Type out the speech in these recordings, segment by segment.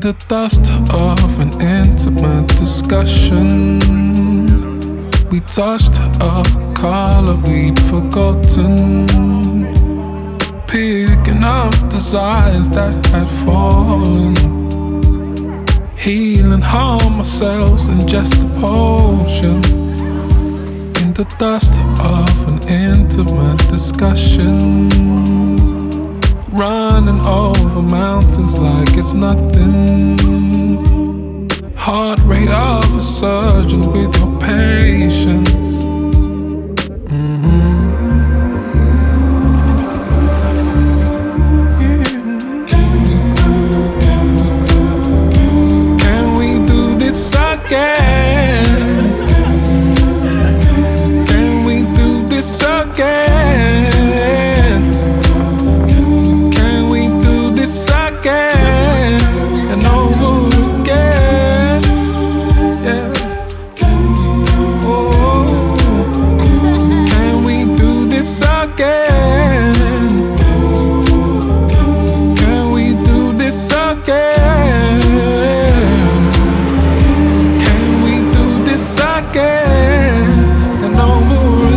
the dust of an intimate discussion, we touched a color we'd forgotten, picking up desires that had fallen, healing harm ourselves in just a potion. In the dust of an intimate discussion, running over mountains like it's nothing, heart rate of a surgeon with your patience. Can we do this again? Can we do this again? Can we do this again and over again? Yeah. Oh. Can we do this again? Can we do this again? Can we do this again and over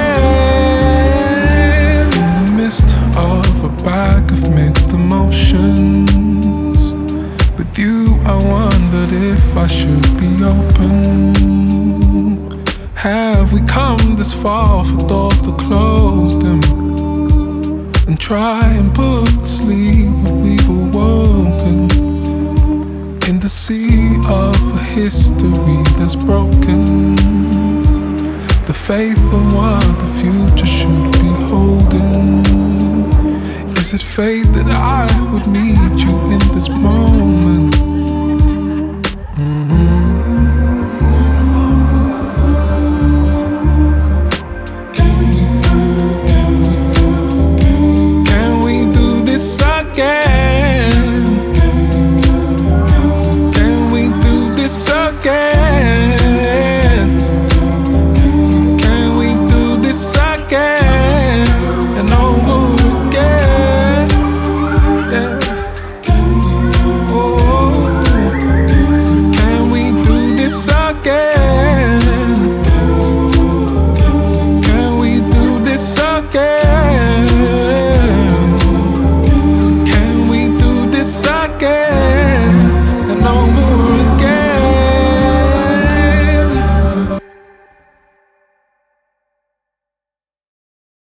again? In the midst of a bag of mixed emotions, with you I wondered if I should be open. Have we come this far for doors to close them and try and put to sleep what we've awoken? In the sea of a history that's broken, the faith in what the future should be holding. Is it fate that I would meet you in this moment?